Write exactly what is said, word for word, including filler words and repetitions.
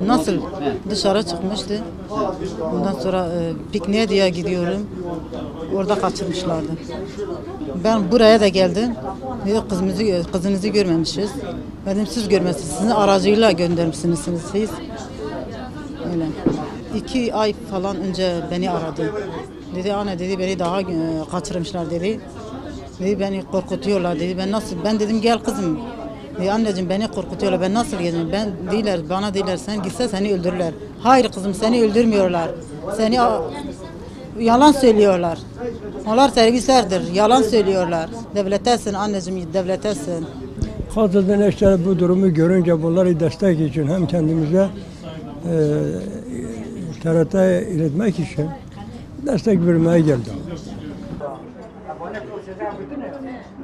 Nasıl? Dışarı çıkmıştı. Ondan sonra e, pikniğe diye gidiyorum. Orada kaçırmışlardı. Ben buraya da geldim. Dedi kızımızı, kızınızı görmemişiz. Dedim siz görmezsiniz. Sizin aracıyla göndermişsiniz siz. Öyle. İki ay falan önce beni aradı. Dedi anne dedi beni daha e, kaçırmışlar dedi. Dedi beni korkutuyorlar dedi. Ben nasıl? Ben dedim gel kızım. Dedi anneciğim beni korkutuyorlar. Ben nasıl geleceğim? Ben değiller bana değiller sen gitse seni öldürürler. Hayır kızım seni öldürmüyorlar. Seni yalan söylüyorlar. Onlar servislerdir. Yalan söylüyorlar. Devletesin anneciğim devletesin. Katıldığın işte bu durumu görünce bunları destek için hem kendimize e, T R T'ye iletmek için destek vermeye geldim.